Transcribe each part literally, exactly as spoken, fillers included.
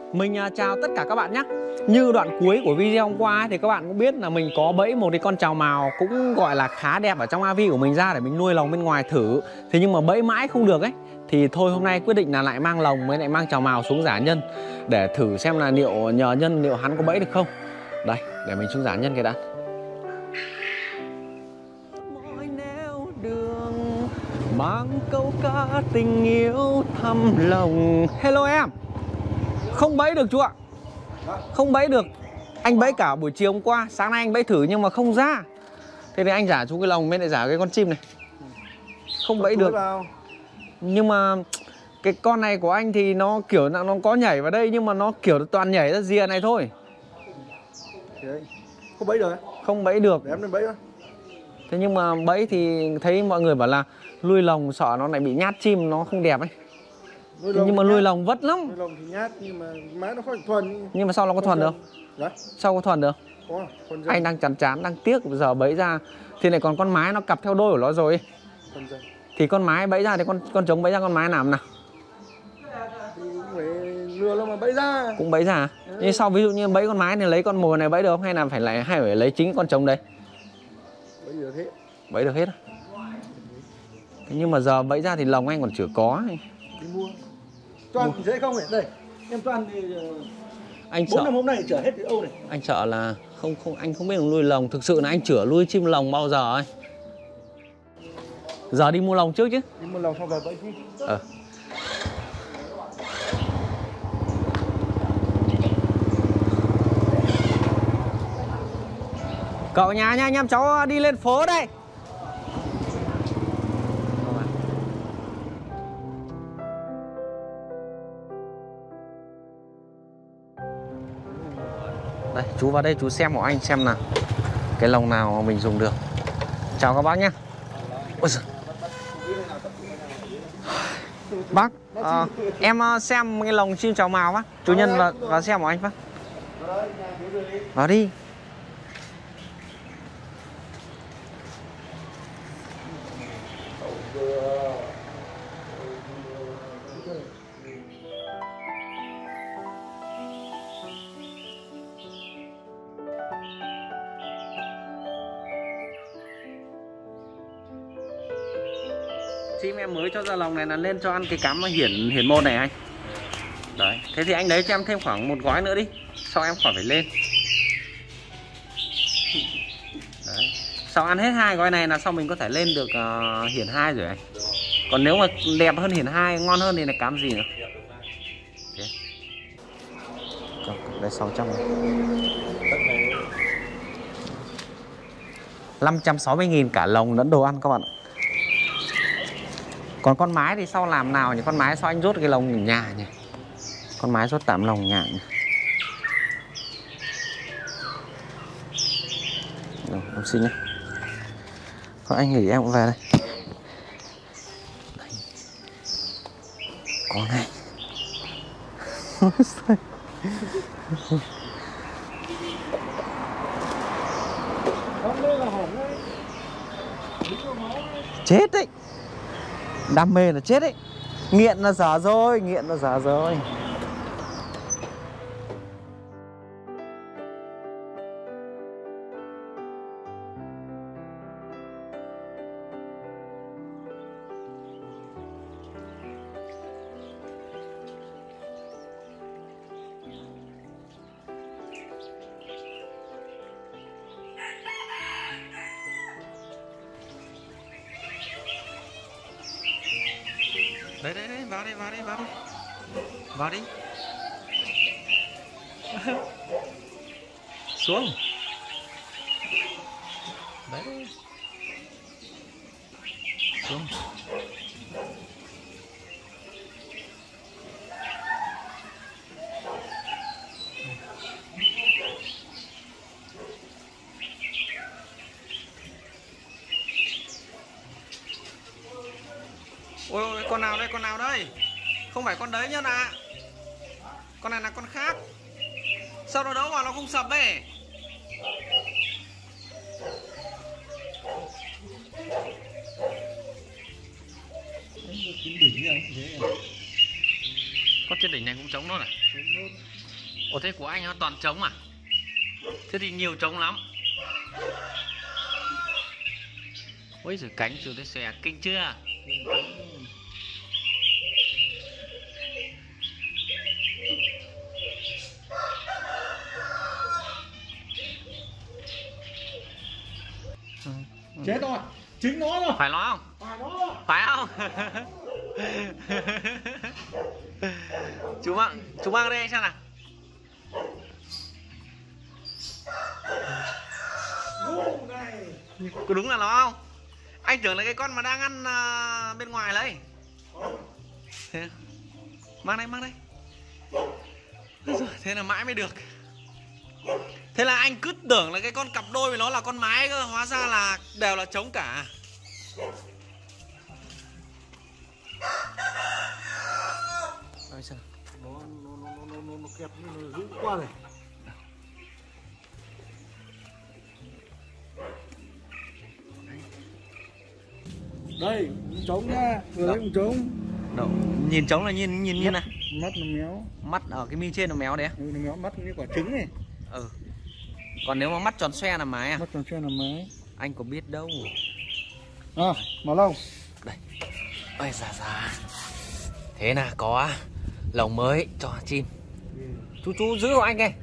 Mình chào tất cả các bạn nhé. Như đoạn cuối của video hôm qua thì các bạn cũng biết là mình có bẫy một cái con trào mào cũng gọi là khá đẹp ở trong a vê của mình ra để mình nuôi lồng bên ngoài thử. Thế nhưng mà bẫy mãi không được ấy. Thì thôi hôm nay quyết định là lại mang lồng với lại mang trào mào xuống giả nhân để thử xem là liệu nhờ nhân liệu hắn có bẫy được không. Đây, để mình xuống giả nhân cái đã. Mang câu ca tình yêu thăm lòng. Hello em. Không bẫy được chú ạ. Không bẫy được. Anh bẫy cả buổi chiều hôm qua. Sáng nay anh bẫy thử nhưng mà không ra. Thế thì anh giả chú cái lồng bên lại giả cái con chim này. Không bẫy được. Nhưng mà cái con này của anh thì nó kiểu nó có nhảy vào đây nhưng mà nó kiểu toàn nhảy ra rìa này thôi. Không bẫy được. Không bẫy được. Để em lên bẫy đó. Thế nhưng mà bẫy thì thấy mọi người bảo là nuôi lồng sợ nó lại bị nhát chim, nó không đẹp ấy. Nhưng mà nuôi lồng vất lắm. Nuôi lồng thì nhát nhưng mà má nó không thuần. Nhưng mà sau nó có thuần được? Đấy. Sao có thuần được? Có, thuần anh đang chán chán, đang tiếc giờ bẫy ra. Thì này còn con mái nó cặp theo đôi của nó rồi. Thì con mái bẫy ra thì con con trống bẫy ra con mái làm nào? Thì phải lừa nó mà bẫy ra. Cũng bẫy ra. Ừ. Nhưng sau ví dụ như bẫy con mái này lấy con mồi này bẫy được không? Hay là phải lại hay phải lấy chính con trống đấy? Bẫy được hết. Bẫy được hết. Thế nhưng mà giờ bẫy ra thì lồng anh còn chưa có. Đi mua. Cho ăn dễ không này? Đây, em cho ăn thì anh bốn sợ năm hôm nay chở hết cái ô này. Anh sợ là không không anh không biết nuôi lồng, thực sự là anh chữa nuôi chim lồng bao giờ ấy. Giờ đi mua lồng trước chứ. Đi mua lồng xong rồi bẫy chứ. Ờ. Cậu nhà nha anh em cháu đi lên phố đây. Đây, chú vào đây chú xem của anh xem nào cái lồng nào mà mình dùng được. Chào các bác nhé. Ôi giời. Bác, à, em xem cái lồng chim trào mào á. Chủ nhân vào, vào xem của anh bác. Vào đi. Chim em mới cho ra lồng này là lên cho ăn cái cám hiển hiển môn này anh. Đấy, thế thì anh đấy cho em thêm khoảng một gói nữa đi. Sau em khỏi phải lên. Đấy. Sau ăn hết hai gói này là sau mình có thể lên được uh, hiển hai rồi anh. Còn nếu mà đẹp hơn hiển hai, ngon hơn thì là cám gì nữa. Okay. Đây sáu trăm năm trăm sáu mươi nghìn cả lồng lẫn đồ ăn các bạn ạ. Còn con mái thì sau làm nào nhỉ? Con mái sao anh rút cái lồng nhà nhỉ? Con mái rút tạm lồng nhà nhỉ? Rồi, em xin nhé. Thôi anh nghỉ em cũng về đây. Đây. Con này. Chết đấy. Đam mê là chết đấy. Nghiện là dở rồi, nghiện là dở rồi. Đấy đấy đấy, vào đi, vào đi, vào đi. Vào đi. Xuống. Đấy. Xuống. Ôi ôi, con nào đây, con nào đây? Không phải con đấy nhá ạ. Con này là con khác. Sao nó đấu vào nó không sập ấy? Con trên đỉnh này cũng trống luôn à? Ủa thế của anh nó toàn trống à? Thế thì nhiều trống lắm. Ôi giời, cánh chú thấy xòe kinh chưa? Chết rồi, chính nó rồi. Phải nó không? Phải nó. Phải không? Chú mang, chú mang đây anh xem nào. Có đúng là nó không? Anh tưởng là cái con mà đang ăn uh, bên ngoài lấy. Thế. Mang đây, mang đây. Thế là mãi mới được. Thế là anh cứ tưởng là cái con cặp đôi với nó là con mái cơ, hóa ra là đều là trống cả. Đây xem. Nó nó nó nó nó, nó kẹp nó giữ qua này. Đây, trống nha, vừa lấy một trống. Đâu, nhìn trống là nhìn nhìn như này. Mắt nó méo. Mắt ở cái mi trên nó méo đấy á. Ừ, nó méo mắt như quả trứng này. Ừ. Còn nếu mà mắt tròn xoe là mái à? Mắt tròn xoe là mái. Anh có biết đâu. À, mở lông. Đây. Ôi da da. Thế là có lồng mới cho chim. Ừ. Chú chú giữ hộ anh đây.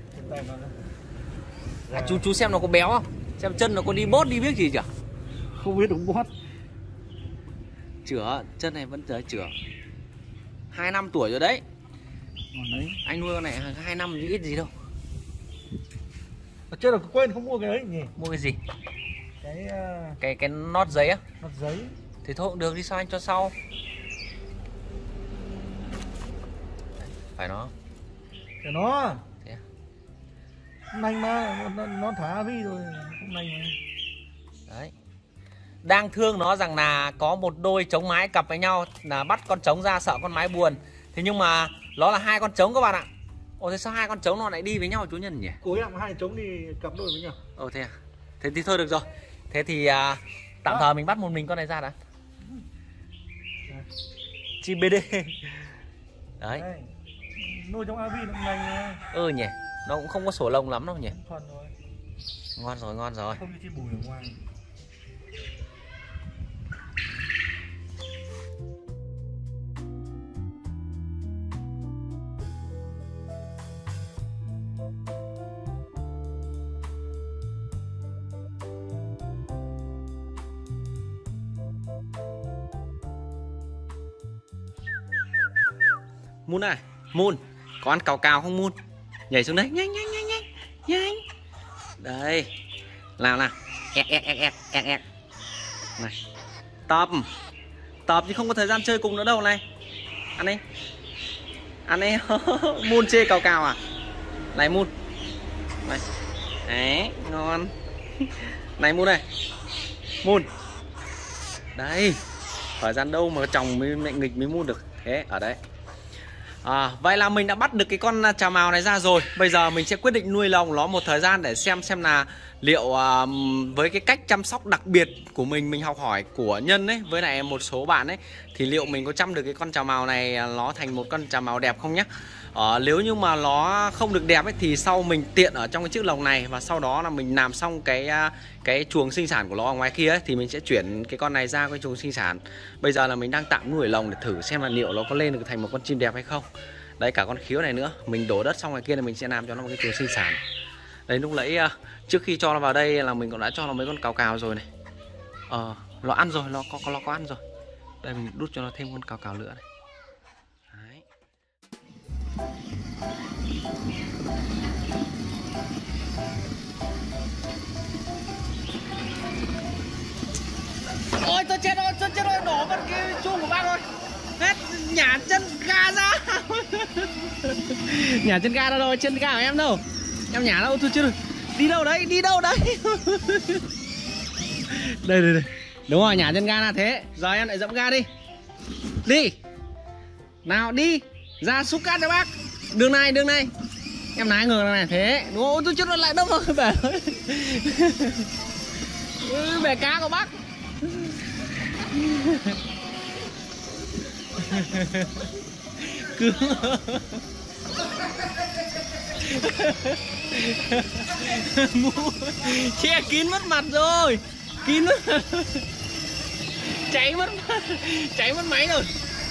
À, chú chú xem nó có béo không? Xem chân nó có đi bốt đi biết gì chưa? Không biết đúng bót. Chữa, chân này vẫn chữa chữa. Hai năm tuổi rồi đấy. đấy. Anh nuôi con này hai năm chứ ít gì đâu. À, chết rồi, quên không mua cái đấy nhỉ? Mua cái gì? Cái uh... cái cái nót giấy á? Nót giấy. Thì thôi cũng được, đi sao anh cho sau. Phải nó. Phải nó. Thế à? Nành mà, nó, nó thả vi rồi, không nành mà. Đấy. Đang thương nó rằng là có một đôi trống mái cặp với nhau, là bắt con trống ra sợ con mái buồn. Thế nhưng mà nó là hai con trống các bạn ạ. Ồ thế sao hai con trống nó lại đi với nhau chú Nhân nhỉ? Cố em hai trống đi cặp đôi với nhau. Ồ thế à? Thế thì thôi được rồi. Thế thì à, tạm thời mình bắt một mình con này ra đã. Chim bê đê. Đấy. Đây. Nuôi trong a vê nó nành mà. Ừ nhỉ. Nó cũng không có sổ lông lắm đâu nhỉ. Thuần rồi. Ngon rồi, ngon rồi. Không như chim bùi ở ngoài. Moon này, Moon, có ăn cào cào không Moon? Nhảy xuống đấy, nhanh nhanh nhanh nhanh nhanh. Đây, nào nào, ẹt ẹt ẹt ẹt ẹt ẹt. Này, tập, tập chứ không có thời gian chơi cùng nữa đâu này. Ăn đi, ăn đi. Moon chê cào cào à? Này Moon, này, đấy, ngon. Này Moon này, Moon, đây, thời gian đâu mà chồng mới mẹ nghịch mới Moon được. Thế ở đấy. À, vậy là mình đã bắt được cái con trà mào này ra rồi. Bây giờ mình sẽ quyết định nuôi lồng nó một thời gian để xem xem là liệu à, với cái cách chăm sóc đặc biệt của mình, mình học hỏi của Nhân ấy với lại một số bạn ấy, thì liệu mình có chăm được cái con trà mào này nó thành một con trà mào đẹp không nhé. à, Nếu như mà nó không được đẹp ấy thì sau mình tiện ở trong cái chiếc lồng này, và sau đó là mình làm xong cái cái chuồng sinh sản của nó ở ngoài kia ấy, thì mình sẽ chuyển cái con này ra cái chuồng sinh sản. Bây giờ là mình đang tạm nuôi ở lồng để thử xem là liệu nó có lên được thành một con chim đẹp hay không. Đấy, cả con khiếu này nữa. Mình đổ đất xong ngoài kia là mình sẽ làm cho nó một cái chuồng sinh sản. Đấy, lúc nãy trước khi cho nó vào đây là mình cũng đã cho nó mấy con cào cào rồi này. Ờ, nó ăn rồi, nó có nó có ăn rồi. Đây mình đút cho nó thêm con cào cào nữa này. Đấy. Ôi tôi chết rồi, tôi chết rồi, đổ mất cái chuông của bác rồi. Hết nhả chân ga ra. Nhả chân ga ra rồi, chân ga của em đâu? Em nhả đâu, thôi chưa. Đi đâu đấy, đi đâu đấy. Đây đây đây. Đúng rồi, nhả chân ga là thế. Giờ em lại dẫm ga đi. Đi. Nào đi. Ra xúc cát cho bác. Đường này, đường này. Em lái ngược này thế. Đúng không? Tôi chết rồi, lại đâm vào cái bể. Bể cá của bác. Cứ Mũ che kín mất mặt rồi. Kín mất mặt. Cháy mất cháy mất máy rồi.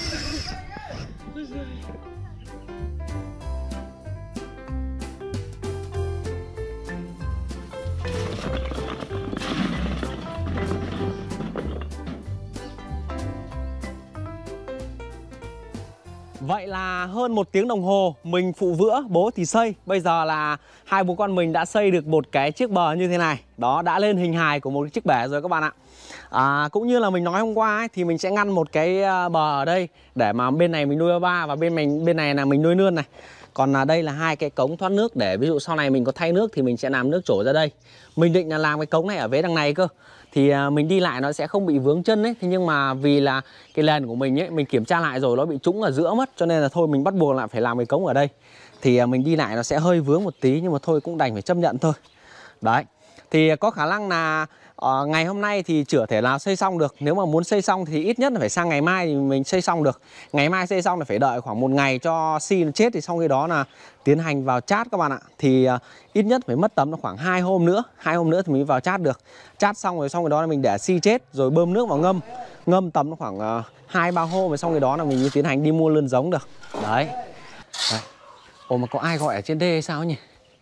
Vậy là hơn một tiếng đồng hồ mình phụ vữa, bố thì xây. Bây giờ là hai bố con mình đã xây được một cái chiếc bờ như thế này. Đó, đã lên hình hài của một chiếc bể rồi các bạn ạ. à, Cũng như là mình nói hôm qua ấy, thì mình sẽ ngăn một cái bờ ở đây để mà bên này mình nuôi ba và bên mình bên này là mình nuôi lươn này. Còn à, đây là hai cái cống thoát nước để ví dụ sau này mình có thay nước thì mình sẽ làm nước trổ ra đây. Mình định là làm cái cống này ở vế đằng này cơ. Thì à, mình đi lại nó sẽ không bị vướng chân ấy. Thế nhưng mà vì là cái nền của mình ấy, mình kiểm tra lại rồi nó bị trũng ở giữa mất. Cho nên là thôi mình bắt buộc lại phải làm cái cống ở đây. Thì à, mình đi lại nó sẽ hơi vướng một tí, nhưng mà thôi cũng đành phải chấp nhận thôi. Đấy. Thì có khả năng là uh, ngày hôm nay thì chưa thể nào xây xong được. Nếu mà muốn xây xong thì ít nhất là phải sang ngày mai thì mình xây xong được. Ngày mai xây xong là phải đợi khoảng một ngày cho xi nó chết. Thì sau khi đó là tiến hành vào chát các bạn ạ. Thì uh, ít nhất phải mất tầm khoảng hai hôm nữa. Hai hôm nữa thì mình vào chát được. Chát xong rồi xong rồi đó là mình để xi chết rồi bơm nước vào ngâm. Ngâm tầm khoảng hai ba hôm rồi xong rồi đó là mình tiến hành đi mua lươn giống được. Đấy. Đấy. Ồ mà có ai gọi ở trên đê hay sao nhỉ?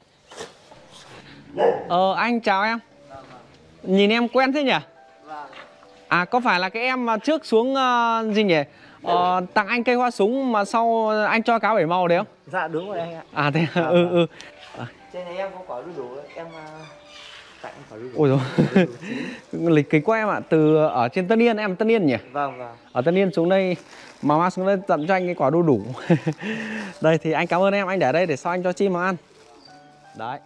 Ờ anh chào em. Nhìn em quen thế nhỉ? À có phải là cái em mà trước xuống uh, gì nhỉ? Ờ, tặng anh cây hoa súng mà sau anh cho cá bảy màu đấy không? Dạ đúng rồi anh ạ. À thế à, ừ ừ. À. Trên này em có quả đu đủ, em uh, tặng quả đu đủ. Ôi rồi. Lịch kính quá em ạ. Từ ở trên Tân Yên, em Tân Yên nhỉ? Vâng vâng. Ở Tân Yên xuống đây mà mang xuống đây tặng cho anh cái quả đu đủ. Đây thì anh cảm ơn em, anh để đây để sau anh cho chim nó ăn. Đấy.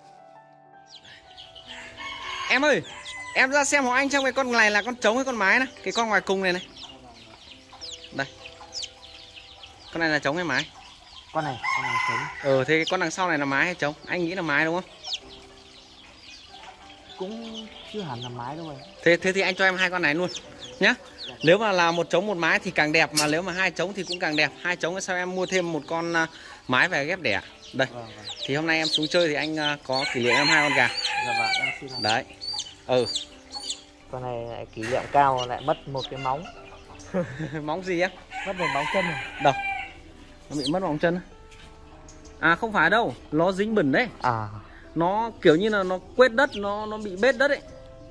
Em ơi, em ra xem hộ anh trong cái con này là con trống hay con mái này? Cái con ngoài cùng này này. Đây. Con này là trống hay mái? Con này, con này trống. Ừ, thế cái con đằng sau này là mái hay trống? Anh nghĩ là mái đúng không? Cũng chưa hẳn là mái đâu anh. Thế thế thì anh cho em hai con này luôn nhá. Dạ. Nếu mà là một trống một mái thì càng đẹp, mà nếu mà hai trống thì cũng càng đẹp. Hai trống sao em mua thêm một con mái về ghép đẻ. Đây. Vâng, vâng. Thì hôm nay em xuống chơi thì anh có kỷ niệm em hai con gà. Dạ vâng, em xin lỗi. Đấy. Ừ. Con này lại kỷ niệm cao lại mất một cái móng. Móng gì em? Mất một móng chân rồi. Đâu? Nó bị mất móng chân. À không phải đâu, nó dính bẩn đấy. À. Nó kiểu như là nó quét đất, nó nó bị bết đất ấy.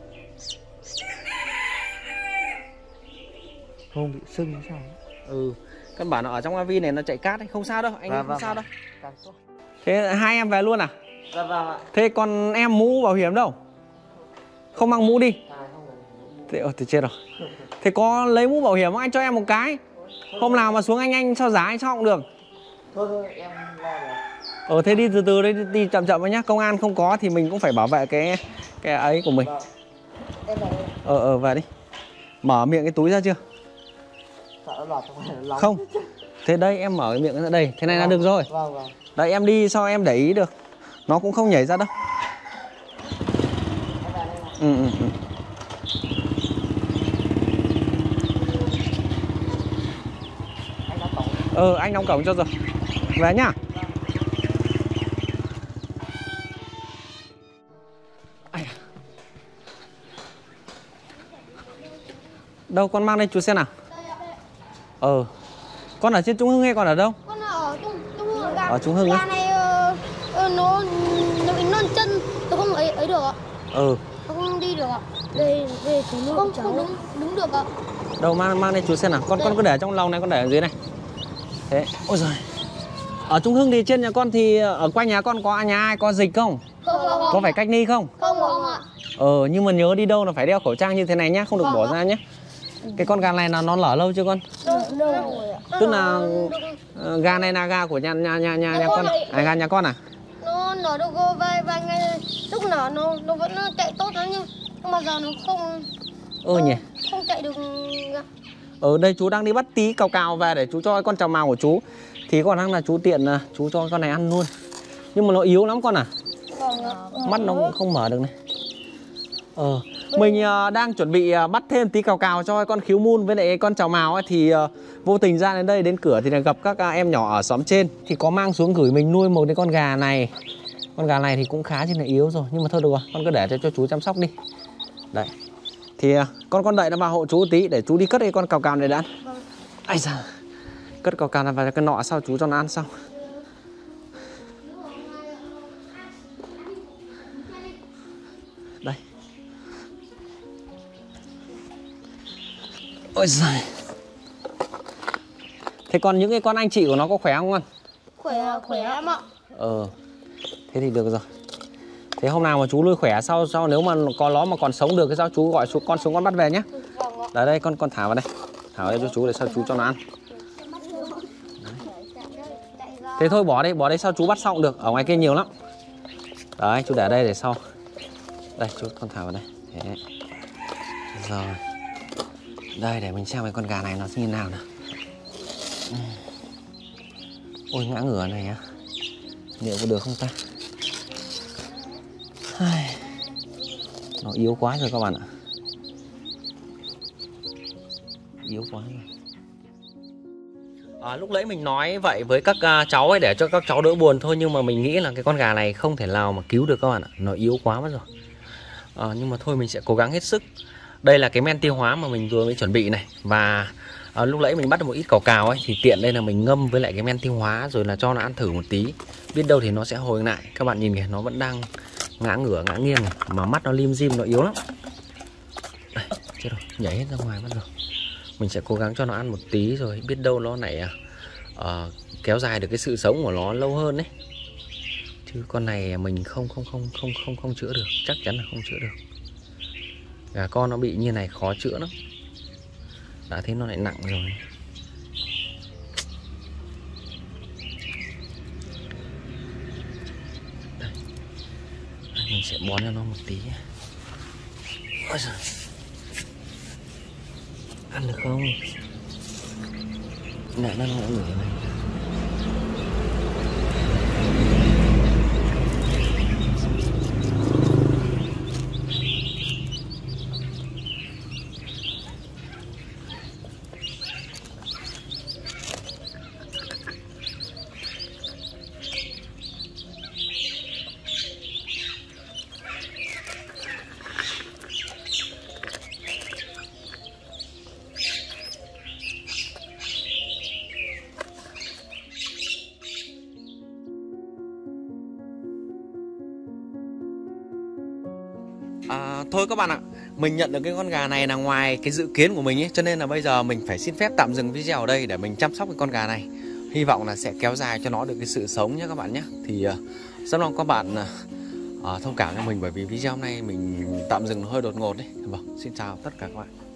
Không bị sưng hay sao? Ừ. Căn bản nó ở trong a vê này nó chạy cát ấy, không sao đâu, anh dạ, không vâng, sao đâu. Càng tốt. Thế hai em về luôn à? Dạ vâng ạ. Thế còn em mũ bảo hiểm đâu? Không mang mũ đi. À, không phải. Thế, ồ, thì chết rồi. Thế có lấy mũ bảo hiểm không? Anh cho em một cái. Hôm nào mà xuống anh anh sao giá anh sao cũng được. Thôi thôi em lo rồi. Ờ thế đi từ từ đấy, đi chậm chậm với nhá. Công an không có thì mình cũng phải bảo vệ cái cái ấy của mình. Vâng. Em vào đây. Ờ ờ về đi. Mở miệng cái túi ra chưa? Sợ nó lọt không phải là lóng. Không. Thế đây em mở cái miệng ra đây. Thế này vâng. là được rồi. Vâng vâng. Đấy em đi sao em để ý được. Nó cũng không nhảy ra đâu. Em vào đây nào. Ừ ừ ừ. Anh đóng cổng. Ờ anh đóng cổng cho rồi. Về nhá. Đâu con mang đây chú xem nào. Ờ. Con ở trên Trung Hưng hay còn ở đâu? Con ở Trung, Trung Hưng. Gà, ở Trung Hưng gà á? này uh, nó nó bị non chân, tôi không ấy ấy được ạ. Ừ. Tôi không đi được ạ. Đây đây chú nuôi không, không đứng đứng được ạ. Đâu mang mang đây chú xem nào. Con đây. Con cứ để trong lòng này, con để ở dưới này. Thế. Ôi giời. Ở Trung Hưng thì trên nhà con thì ở quanh nhà con có nhà ai có dịch không? Không, không, không. Có phải cách ly không? Không, không ạ. Ờ nhưng mà nhớ đi đâu là phải đeo khẩu trang như thế này nhá, không được Vâng bỏ ạ. ra nhé. Cái con gà này là nó lở lâu chưa con? Đâu, đâu rồi ạ. Tức là uh, gà này là gà của nhà nhà nhà nhà, nhà con à? À gà nhà con à? Nó nở được vài vài ngày, lúc nở nó nó vẫn chạy tốt lắm nhưng nhưng mà giờ nó không. Ừ nhỉ. Không chạy được. Ở đây chú đang đi bắt tí cào cào về để chú cho cái con trào mào của chú. Thì có năng là chú tiện chú cho con này ăn luôn. Nhưng mà nó yếu lắm con à? Vâng ạ. Mắt nó cũng không mở được này. Ờ, mình uh, đang chuẩn bị uh, bắt thêm tí cào cào cho con khiếu mun với lại con trào mào ấy, thì uh, vô tình ra đến đây đến cửa thì là gặp các uh, em nhỏ ở xóm trên thì có mang xuống gửi mình nuôi một cái con gà này. Con gà này thì cũng khá chứ là yếu rồi, nhưng mà thôi được rồi, con cứ để cho, cho chú chăm sóc đi. Đấy. Thì con con đợi nó vào hộ chú tí để chú đi cất cái con cào cào này đã. Vâng. Ai da. Cất cào cào này vào cái nọ sau chú cho nó ăn sau. Đây. Ôi giời. Thế còn những cái con anh chị của nó có khỏe không con? Khỏe khỏe em ạ. Ờ. Thế thì được rồi. Thế hôm nào mà chú nuôi khỏe sau sau nếu mà có nó mà còn sống được cái sao chú gọi chú con xuống con bắt về nhé. Vâng ạ. Đấy đây con con thả vào đây. Thả vào đây cho chú để sao chú cho nó ăn. Thế thôi bỏ đi, bỏ đây sau chú bắt sau cũng được. Ở ngoài kia nhiều lắm. Đấy, chú để đây để sau. Đây, chú con thả vào đây. Thế. Rồi. Đây để mình xem cái con gà này nó như nào nào. Ôi ngã ngửa này á. Liệu có được không ta? Nó yếu quá rồi các bạn ạ. Yếu quá rồi. À, lúc nãy mình nói vậy với các uh, cháu ấy để cho các cháu đỡ buồn thôi, nhưng mà mình nghĩ là cái con gà này không thể nào mà cứu được các bạn ạ. Nó yếu quá mất rồi. À, nhưng mà thôi mình sẽ cố gắng hết sức. Đây là cái men tiêu hóa mà mình vừa mới chuẩn bị này. Và à, lúc nãy mình bắt được một ít cào cào ấy, thì tiện đây là mình ngâm với lại cái men tiêu hóa rồi là cho nó ăn thử một tí. Biết đâu thì nó sẽ hồi lại. Các bạn nhìn kìa, nó vẫn đang ngã ngửa ngã nghiêng này. Mà mắt nó lim dim, nó yếu lắm. Đây, chết rồi, nhảy hết ra ngoài mất rồi. Mình sẽ cố gắng cho nó ăn một tí rồi biết đâu nó lại uh, kéo dài được cái sự sống của nó lâu hơn đấy. Chứ con này mình không không không không không không chữa được, chắc chắn là không chữa được. Gà con nó bị như này khó chữa lắm. Đã thấy nó lại nặng rồi. Đây. Mình sẽ bón cho nó một tí. Ôi giời. Ăn được không? Nè nó ngã ngửa này. À, thôi các bạn ạ, mình nhận được cái con gà này là ngoài cái dự kiến của mình ấy, cho nên là bây giờ mình phải xin phép tạm dừng video ở đây để mình chăm sóc cái con gà này. Hy vọng là sẽ kéo dài cho nó được cái sự sống nhé các bạn nhé. Thì uh, rất mong các bạn uh, thông cảm cho mình bởi vì video hôm nay mình tạm dừng hơi đột ngột đấy. Vâng, xin chào tất cả các bạn.